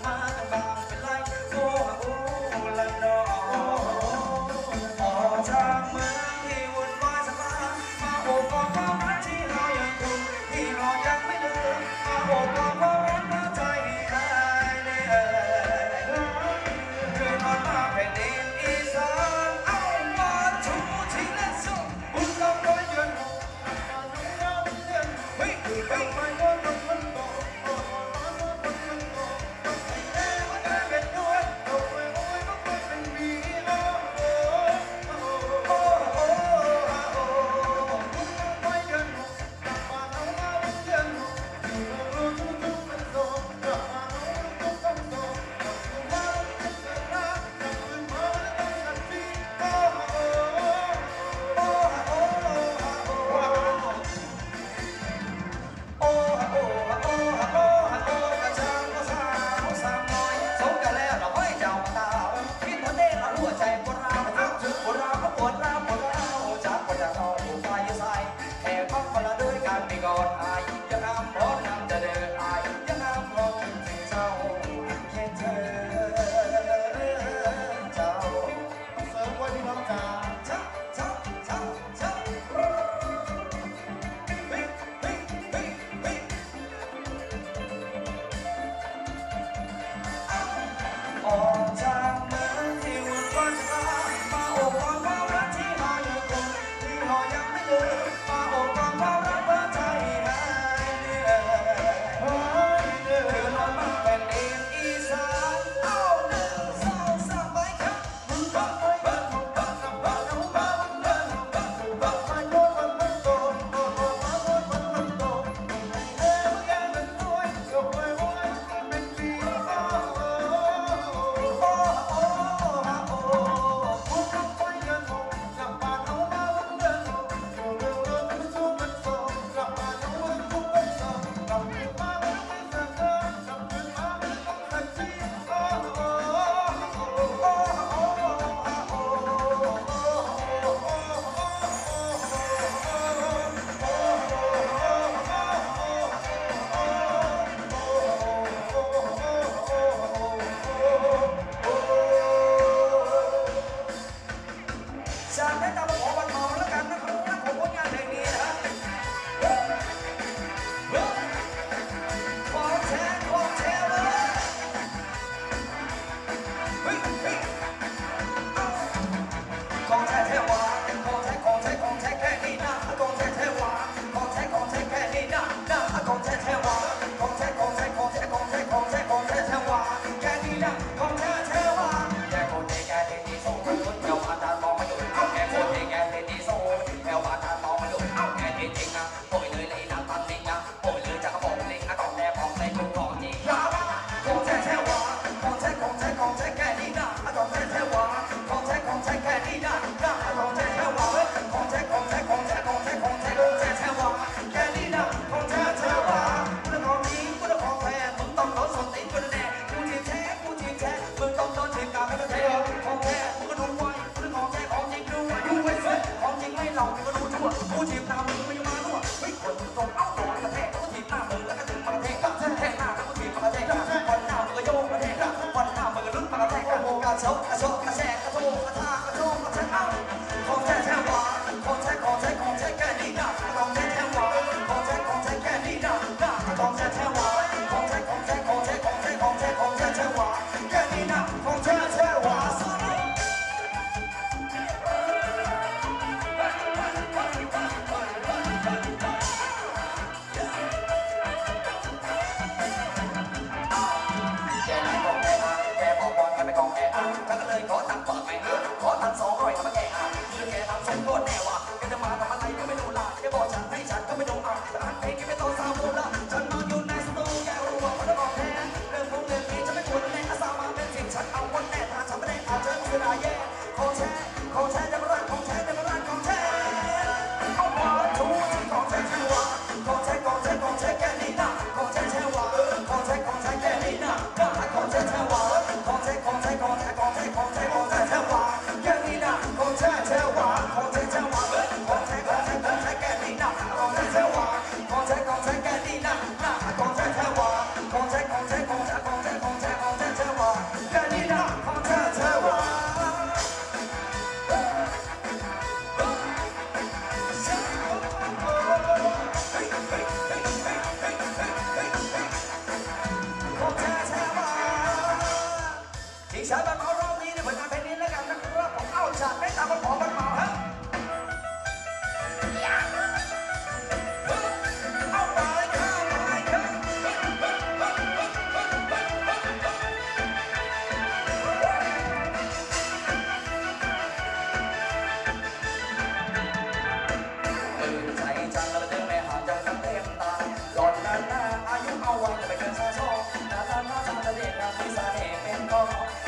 มากันบางเป็นไรโอ้โอ้ละนอออกจากเมืองที่วุ่นวายสบายมาโอบกอดความรักที่เรายังคงที่เรายังไม่ลืมมาโอบกอดความรักมาใจให้ได้เคยนอนมาแผ่นดินอีสานเอามาชูที่เล่นส่งบุญกำร้อยเยือนเฮ้ยคือทำไมก็ต้องมันโต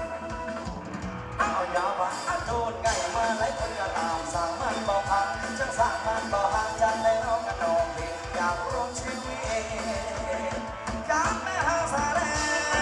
เอายาบ้าโดนไก่มาหลายคนก็ตามสั่งมันบอกพังจังสั่งมันบอกห่างจันได้น้องกันนองเด็กอยากร่วมชีวิตกับแม่ห้างสาแด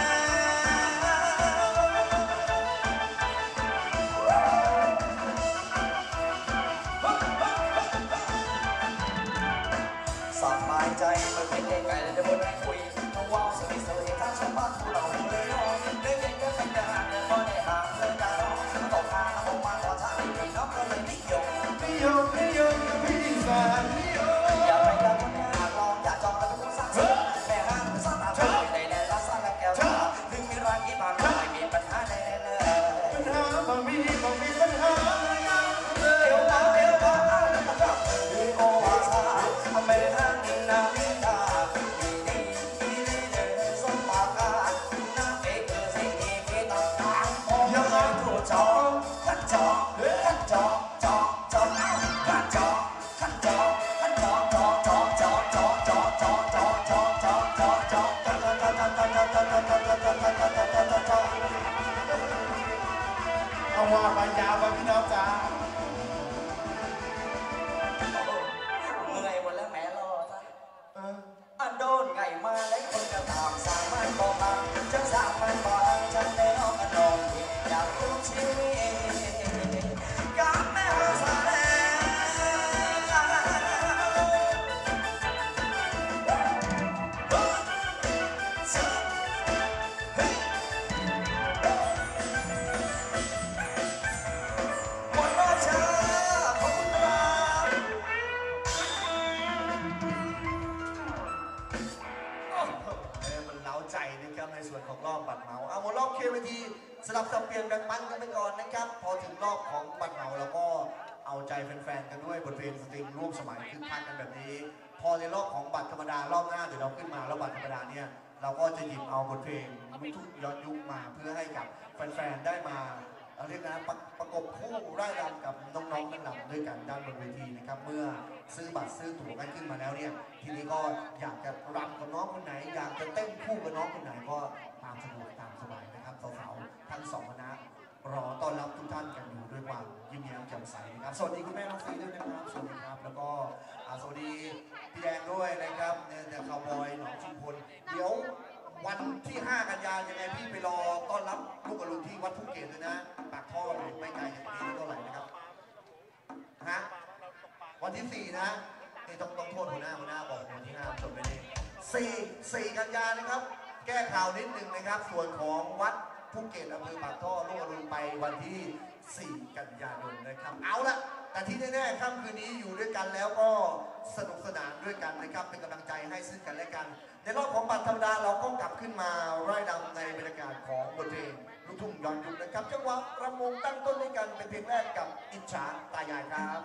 สบายใจเมื่อเป็นเด็กไก่และจะบนให้คุยน้องว้าวสนิทสนิททั้งชาวบ้านผู้เราเลยน้องได้เด็กก็เป็นทหารเนี่ยก็ได้ห่างเลยกันน้องตกทางน้องมาขอทางดีน้องก็เลยนิยมพี่แฟนอย่าไปดังคนนี้หากลองอย่าจองแล้วเป็นผู้สร้างสรรค์แม่ห้างสร้างตามใจในแดนละสร้างและแก้วตาถึงมีรักที่ผ่านมาไม่มีปัญหาใดเลยปัญหาบ่มีปัญหาเดี๋ยวมาดีโอวาซาไม่ห้างนามิตาดีเลยสมปากาน้ำเอกเกิดสิ่งที่คิดต่างๆยังไม่ถูกจองขันจองขันจองจองจองขันจองขันจองขันจองจองจองจองจองจองจองจองจองจองจองจองเอาว่าไปยาวไปพี่น้องจ้าเมื่อยหมดแล้วแม่รอจ้ะอันโดนไก่มาแล้วคนจะตามสร้างมันบ่พังจังสร้างมันบ่พังจังได้น้องกันนองอยากรู้ชีวิตกับแม่ห้างสาแดใจนะครับในส่วนของรอบบัตรเหมาเอาหมดรอบเคเวทีสลับสับเปลี่ยนแบ่งปันกันไปก่อนนะครับพอถึงรอบของบัตรเหมาเราก็เอาใจแฟนๆกันด้วยบทเพลงสตริงร่วมสมัยคึกคักกันแบบนี้พอในรอบของบัตรธรรมดารอบหน้าเดี๋ยวเราขึ้นมาแล้วบัตรธรรมดาเนี่ยเราก็จะหยิบเอาบทเพลงลูกทุ่งย้อนยุคมาเพื่อให้กับแฟนๆได้มาเรียกนะประกบคู่ร่ายรำกับน้องๆนั่งรำด้วยกันด้านบนเวทีนะครับเมื่อซื้อบัตรซื้อตั๋วกันขึ้นมาแล้วเนี่ยทีนี้ก็อยากจะรำกับน้องคนไหนอยากจะเต้นคู่กับน้องคนไหนก็ตามสะดวกตามสบายนะครับสาวๆทั้งสองคณะรอต้อนรับทุกท่านกันอยู่ด้วยความยิ้มแย้มแจ่มใสนะครับสวัสดีคุณแม่น้องซีด้วยนะครับสวัสดีครับแล้วก็สวัสดีพี่แดงด้วยนะครับเนี่ยคาวบอยหนองชุมพลเดี๋ยววันที่ 5 กันยายนยังไงพี่ไปรอต้อนรับลูกอรุณที่วัดภูเก็ตเลยนะปากท่อเลยไม่ไกลจากนี้เท่าไหร่นะครับฮะวันที่ 4 นะนี่ต้องโทษหัวหน้าบอกวันที่ 5จบไปเลย4 กันยายนนะครับแก้ข่าวนิดนึงนะครับส่วนของวัดภูเก็ตอำเภอปากท่อลูกอรุณไปวันที่ 4 กันยายนนะครับเอาละแต่ที่แน่ๆค่ำคืนนี้อยู่ด้วยกันแล้วก็สนุกสนานด้วยกันนะครับเป็นกำลังใจให้ซึ่งกันและกันในรอบของบัตรธรรมดาเราก็กลับขึ้นมาร่ายรำในบรรยากาศของบทเพลงลูกทุ่งย้อนยุคนะครับจังหวะรำวงตั้งต้นด้วยกันเป็นเพลงแรกกับอิจฉาตายายครับ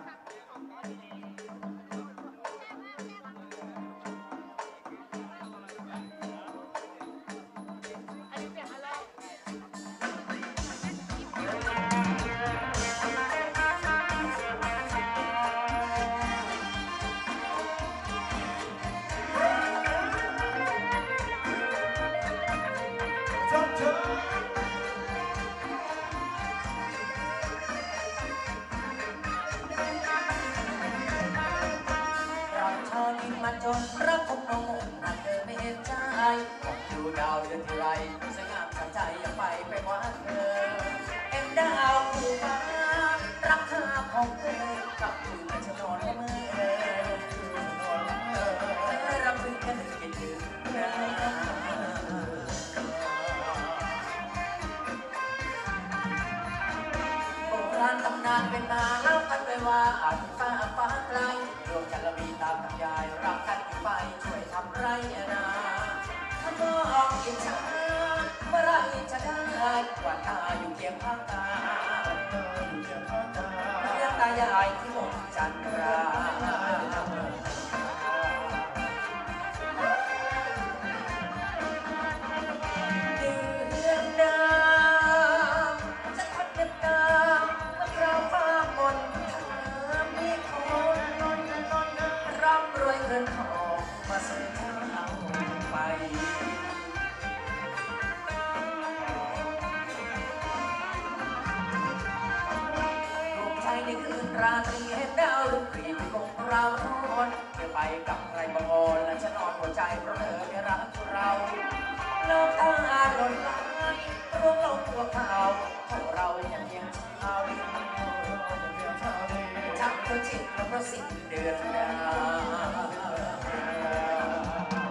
เราร้อนจะไปกับใครบางอ่อนและฉันนอนหัวใจเพราะเธอไม่รักเราเลิกตาหล่นไหลร่วงลงหัวเข่าพวกเรายังเพียงชาวดินชักตัวจิตแล้วก็สิ้นเดือนดา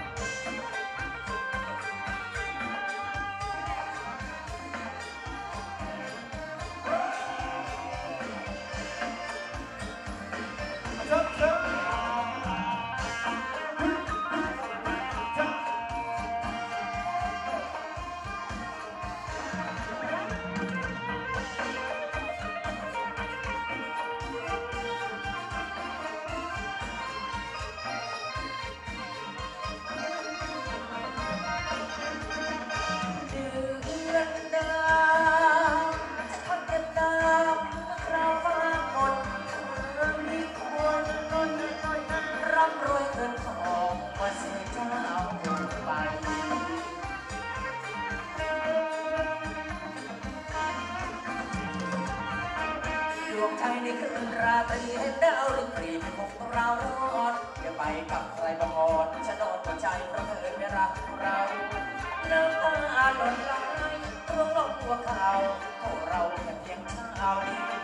ดวงใจในคืนราตรีเห็นดาวริบหรี่เป็นของเราร้อนอย่าไปกับใครบางอ่อนฉันนอนหัวใจเพราะเธอไม่รักเราน้ำตาหล่นไหลร่วงลงหัวเข่าพวกเราแค่เพียงชาวดิน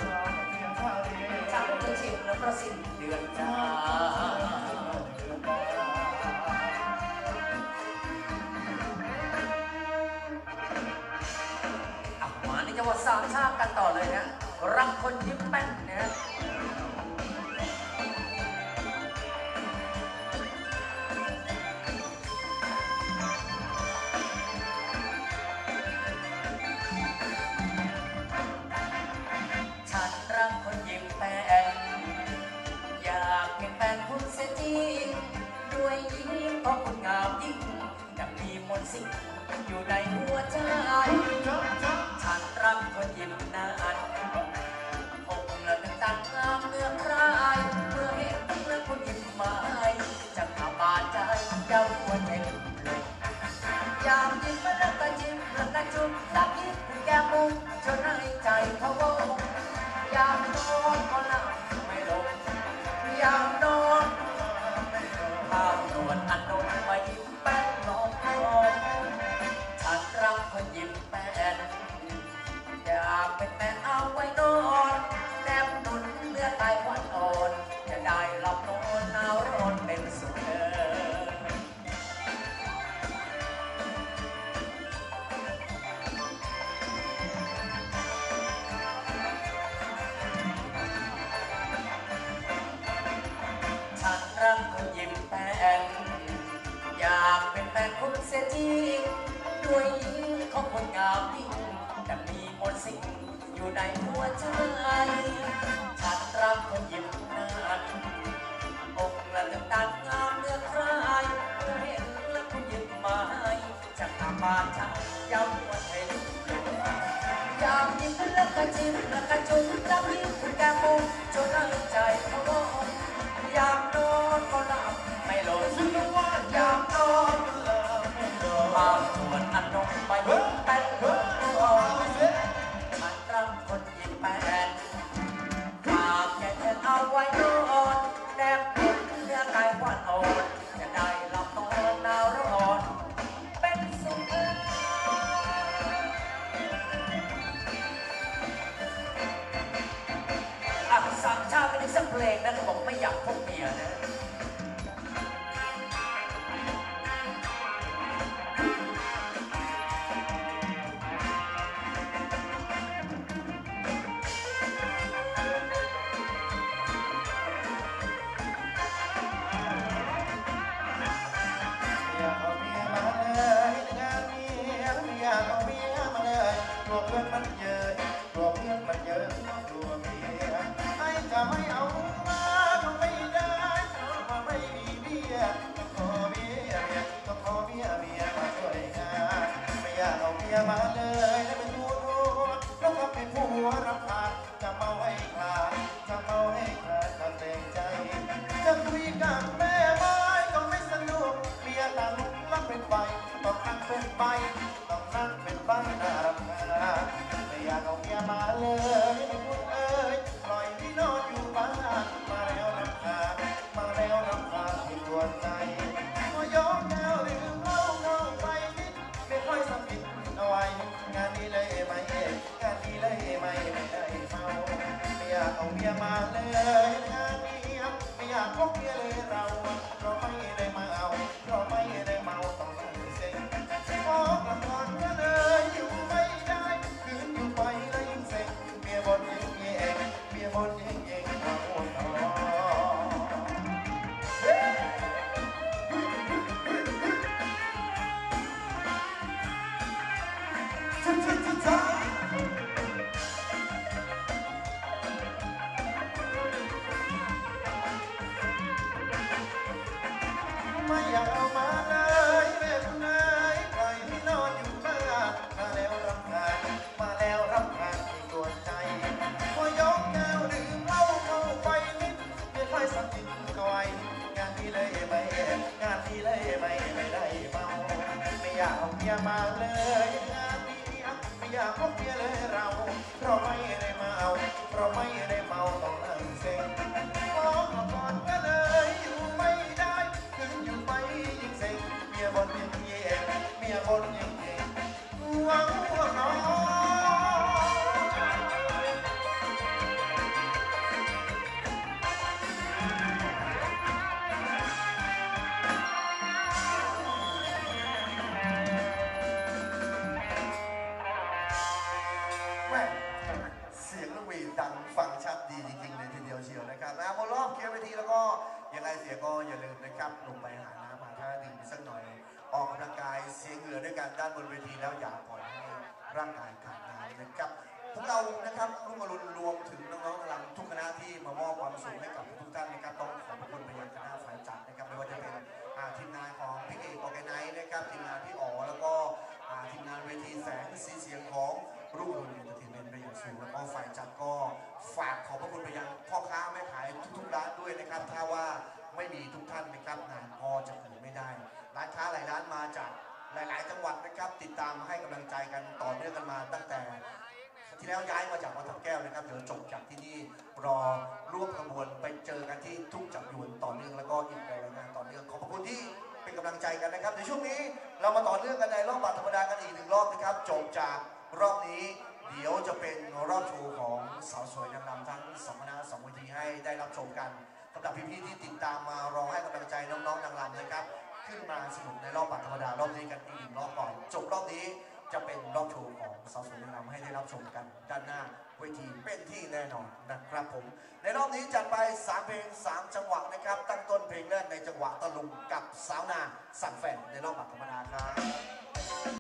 ช่างจะชิมแล้วเพราะสิ้นเดือนจ้ามาในจังหวัดสามชาติกันต่อเลยนะรักคนยิ้มแป้นนะฉันรักคนยิ้มแป้นอยากเป็นแฟนคุณเสียจริงด้วยยิ้มของคุณงามยิ่งดังมีมนต์สิ่งอยู่ในหัวใจฉันรักคนยิ้มนานคงละนึกตั้งงามเมื่อใครเมื่อเห็นเมื่อคุณยิ้มมาจะขาบาดใจเจ้าหัวใจเลยอยากยิ้มแล้วก็ยิ้มแล้วก็จุ๊บรักยิ้มแก้มมุมจนให้ใจเขาวงอยากนอนก็หลับไม่ลงอยากนอนภาพนวลอันนนมายิ้มแป้นน้องฉันรักคนยิ้มแป้นอยากเป็นแฟนเอาไว้นอนแนบหนุนเนื้อกายหวานอ่อนจะได้หลับนอนหนาวร้อนเป็นสุขฉันรักคนยิ้มแป้นอยากเป็นแฟนคุณเสียจริงด้วยยิ้มของคนงามยิ่งแต่มีมนต์สิ่งอยู่ในหัวใจฉันรักคนยิ้มนานอกละลึกตางามเนื้อใครเมื่อเห็นแล้วคุณยิ้มมาให้จะทำบาดใจย้ำว่าเห็นอยากยิ้มแล้วก็จิ้มแล้วก็จุ๊บแล้วยิ้มแก้มมุมจนให้ใจเขาร้องอยากนอนก็หลับไม่ลงอยากนอนก็หลับไม่ลงบางส่วนอันนงไปยิ้มแป้นฉันรักคนยิ้มแป้นฝากแค่เธอเอาไว้นอนแนบติดเนื้อกายหวานอ่อนจะได้หลับนอนหนาวร้อนเป็นสุขสามชาติก็ได้สักเพลงนะเขาบอกไม่อยากพบเมียนะอยากเอาเมียมาเลยงานเมียอยากเอาเมียมาเลยกลัวเพื่อนมันเยอะกลัวเพื่อนมันเยอะกลัวเมียให้จะไม่เอามาไม่อยากเอามาเลยแม่คุณนายปล่อยให้นอนอยู่บ้านมาแล้วรำคาญมาแล้วรำคาญที่ตัวใจพอยกแก้วดื่มเหล้าเข้าไปนิดไม่ค่อยสักนิดก็ไองานนี้เลยไม่งานนี้เลยไม่ได้เมาไม่อยากเอาเมียมาเลยงานนี้ไม่อยากพบเมียเลยเราเพราะไม่ได้เมาเพราะไม่ได้เมาต้องนั่งเซ็งขอก่อนก็เลยอยู่ไม่ได้ถึงอยู่ไปยิ่งเซ็งเมียบนยิ่งเย่เมียบนยิ่งเย่หวังว่าน้องแม่เสียงลูกหวีดดังฟังชัดดีจริงๆเลยทีเดียวเชียวนะครับนะบนรอบเคลียร์เวทีแล้วก็ยังไงเสียก็อย่าลืมนะครับลงไปหาน้ำหาท่าดื่มสักหน่อยออกกำลังกายเสียเหงื่อด้วยกันด้านบนเวทีแล้วอย่าปล่อยให้ร่างกายขาดน้ำนะครับพวกเรานะครับรุ่งอรุณรวมถึงน้องๆทั้งทุกคณะที่มามอบความสุขให้กับทุกท่านนะครับต้องขอบคุณไปยังคณะฝ่ายจัดนะครับไม่ว่าจะเป็นทีมงานของพี่เอกออร์แกไนซ์นะครับทีมงานพี่อ๋อแล้วก็ทีมงานเวทีแสงสีเสียงของรุ่งอรุณเอนเตอร์เทนเมนต์ไปอย่างสูงแล้วก็ฝ่ายจัดก็ฝากขอบพระคุณไปยังพ่อค้าแม่ขายทุกๆร้านด้วยนะครับถ้าว่าไม่มีทุกท่านนะครับงานก็จะเกิดไม่ได้ร้านค้าหลายร้านมาจากหลายๆจังหวัดนะครับติดตามให้กำลังใจกันต่อเนื่องกันมาตั้งแต่ที่แล้วย้ายมาจากวัดทับแก้วนะครับเดี๋ยวจบจากที่นี่รอร่วมขบวนไปเจอกันที่ทุ่งจับยวนต่อเนื่องแล้วก็อีกหลายงานต่อเนื่องขอบคุณที่เป็นกำลังใจกันนะครับในช่วงนี้เรามาต่อเนื่องกันในรอบบัตรธรรมดากันอีกหนึ่งรอบนะครับจบจากรอบนี้เดี๋ยวจะเป็นรอบโชว์ของสาวสวยนางรำทั้ง2คณะ2เวทีให้ได้รับชมกันสำหรับพี่ๆที่ติดตามมารอให้กำลังใจน้องๆนางรำนะครับขึ้นมาสนุกในรอบบัตรธรรมดารอบนี้กันอีกหนึ่งรอบก่อนจบรอบนี้จะเป็นรอบโชว์ของสาวสวยนางรำให้ได้รับชมกันด้านหน้าเวทีเป็นที่แน่นอนนะครับผมในรอบนี้จัดไป3เพลง3จังหวะนะครับตั้งต้นเพลงแรกในจังหวะตะลุงกับสาวนาสั่งแฟนในรอบบัตรธรรมดาครับ